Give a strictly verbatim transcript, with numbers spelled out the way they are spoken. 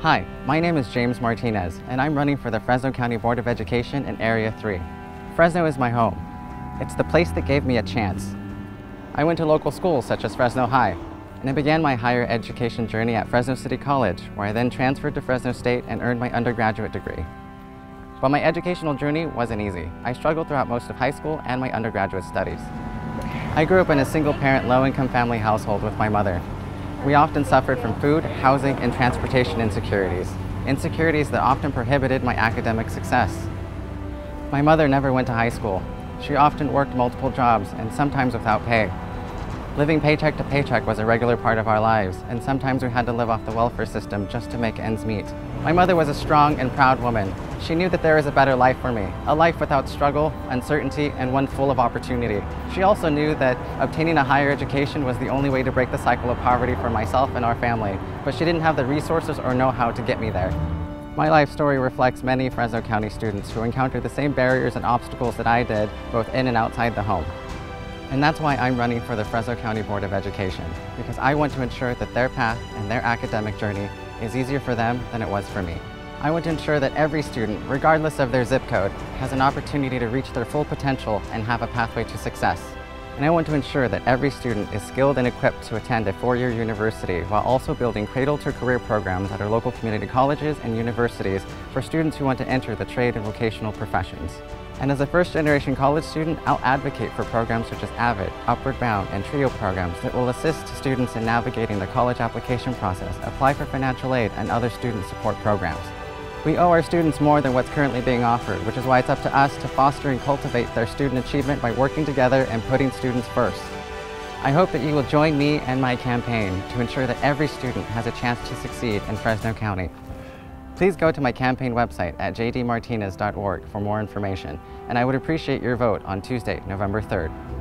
Hi, my name is James Martinez, and I'm running for the Fresno County Board of Education in Area three. Fresno is my home. It's the place that gave me a chance. I went to local schools such as Fresno High, and I began my higher education journey at Fresno City College, where I then transferred to Fresno State and earned my undergraduate degree. But my educational journey wasn't easy. I struggled throughout most of high school and my undergraduate studies. I grew up in a single-parent, low-income family household with my mother. We often suffered from food, housing, and transportation insecurities, insecurities that often prohibited my academic success. My mother never went to high school. She often worked multiple jobs, and sometimes without pay. Living paycheck to paycheck was a regular part of our lives, and sometimes we had to live off the welfare system just to make ends meet. My mother was a strong and proud woman. She knew that there was a better life for me, a life without struggle, uncertainty, and one full of opportunity. She also knew that obtaining a higher education was the only way to break the cycle of poverty for myself and our family, but she didn't have the resources or know-how to get me there. My life story reflects many Fresno County students who encountered the same barriers and obstacles that I did, both in and outside the home. And that's why I'm running for the Fresno County Board of Education, because I want to ensure that their path and their academic journey is easier for them than it was for me. I want to ensure that every student, regardless of their zip code, has an opportunity to reach their full potential and have a pathway to success. And I want to ensure that every student is skilled and equipped to attend a four-year university while also building cradle-to-career programs at our local community colleges and universities for students who want to enter the trade and vocational professions. And as a first-generation college student, I'll advocate for programs such as AVID, Upward Bound, and TRIO programs that will assist students in navigating the college application process, apply for financial aid, and other student support programs. We owe our students more than what's currently being offered, which is why it's up to us to foster and cultivate their student achievement by working together and putting students first. I hope that you will join me and my campaign to ensure that every student has a chance to succeed in Fresno County. Please go to my campaign website at j d martinez dot org for more information, and I would appreciate your vote on Tuesday, November third.